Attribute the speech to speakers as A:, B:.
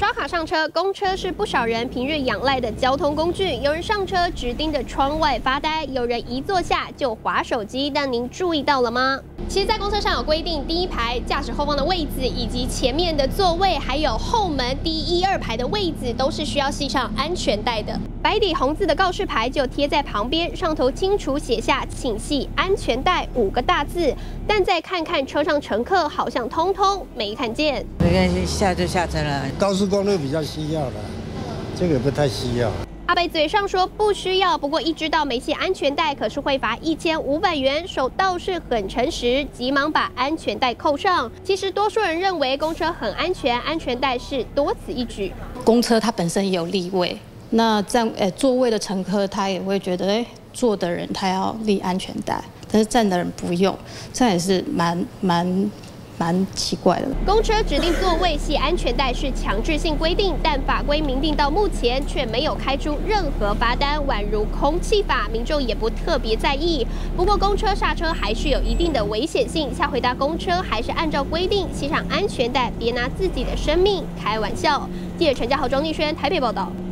A: 刷卡上车，公车是不少人平日仰赖的交通工具。有人上车只盯着窗外发呆，有人一坐下就滑手机。但您注意到了吗？其实，在公车上有规定，第一排驾驶后方的位置，以及前面的座位，还有后门第一、二排的位置，都是需要系上安全带的。白底红字的告示牌就贴在旁边，上头清楚写下“请系安全带”5个大字。但再看看车上乘客，好像通通没看见。
B: 没关系，下就下车了。
C: 高速公路比较需要的，这个不太需要。
A: 阿北嘴上说不需要，不过一知道没系安全带，可是会罚1500元。手倒是很诚实，急忙把安全带扣上。其实多数人认为公车很安全，安全带是多此一举。
D: 公车它本身也有立位，那座位的乘客他也会觉得，坐的人他要系安全带，但是站的人不用，这样也是蛮奇怪的。
A: 公车指定座位系安全带是强制性规定，但法规明定到目前却没有开出任何罚单，宛如空气法，民众也不特别在意。不过公车刹车还是有一定的危险性，下回搭公车还是按照规定系上安全带，别拿自己的生命开玩笑。记者陈家豪、庄立轩台北报道。